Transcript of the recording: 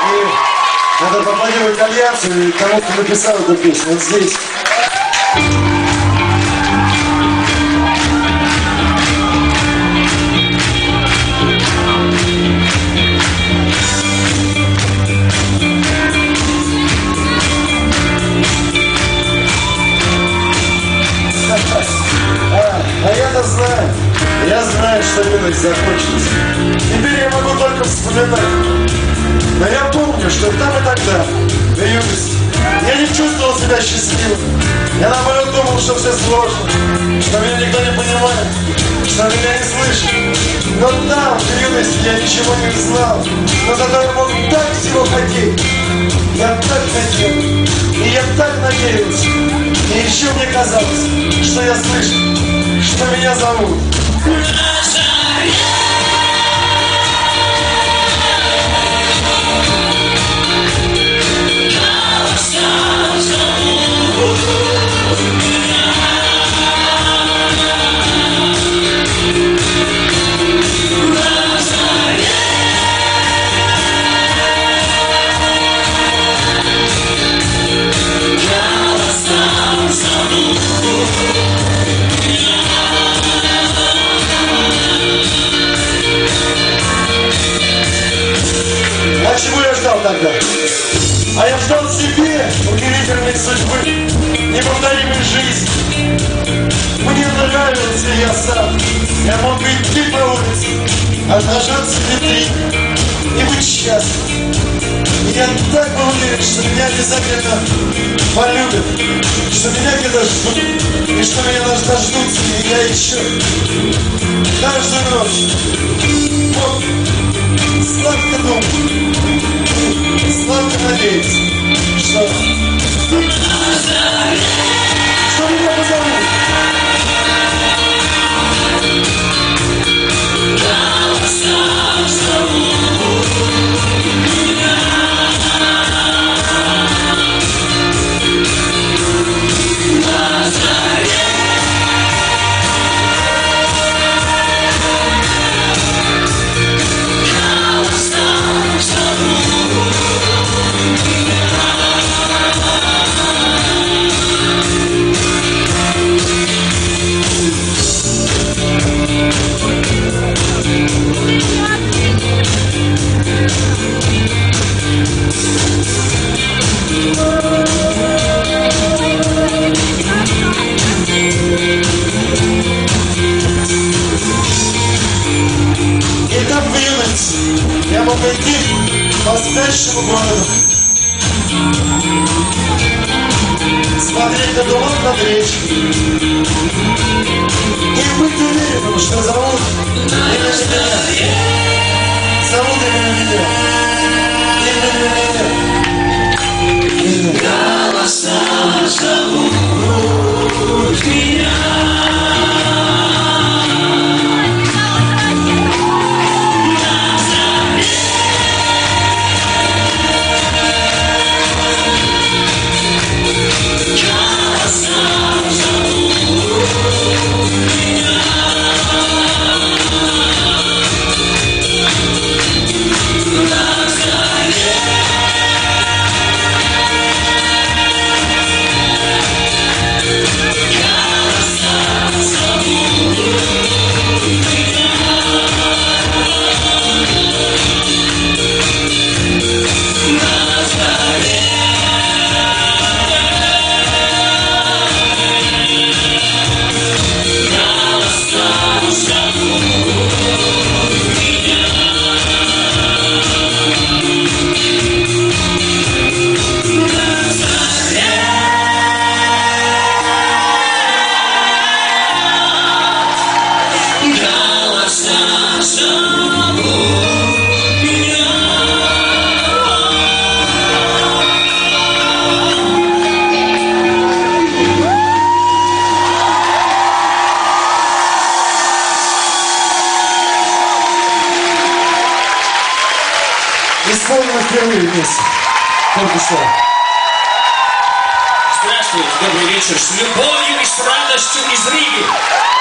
И надо поаплодировать Альянсу и тому, кто написал эту песню. Вот здесь. Я знаю, что юность закончится. Теперь я могу только вспоминать. Но я помню, что там и тогда, в юности, я не чувствовал себя счастливым. Я наоборот думал, что все сложно, что меня никто не понимает, что меня не слышит. Но там, в юности, я ничего не знал. Но зато я мог так всего хотеть. Я так хотел. И я так надеялся. И еще мне казалось, что я слышу, что меня зовут. А чего я ждал тогда? А я ждал себе удивительной судьбы, неповторимой жизни. Мне нравился я сам. Я мог идти по улице, обнажаться в витрине и быть счастлив. И я так был уверен, что меня обязательно полюбят, что меня где-то ждут, и что меня дождутся, и я еще каждую ночь мог сладко думать, сладко надеяться, что меня позовут. Я мог идти по спящему городу, смотреть на туман над речкой и быть уверенным, что зовут именно меня. Зовут именно меня. Голоса зовут меня. Исполнено впервые вместе. Только что. Здравствуйте, добрый вечер. С любовью и с радостью из Риги.